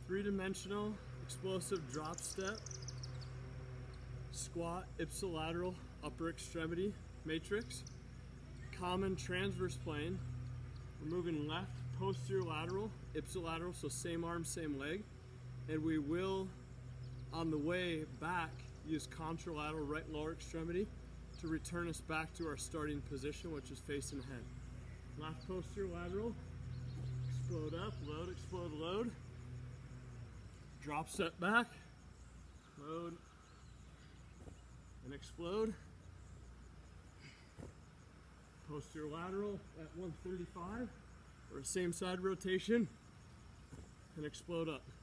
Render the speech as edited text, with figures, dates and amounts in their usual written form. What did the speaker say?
Three-dimensional explosive drop step, squat ipsilateral upper extremity matrix, common transverse plane. We're moving left posterior lateral, ipsilateral, so same arm, same leg. And we will, on the way back, use contralateral right lower extremity to return us back to our starting position, which is facing ahead. Left posterior lateral, explode up, load, explode, load. Drop step back, load, and explode. Posterior lateral at 135, or same side rotation, and explode up.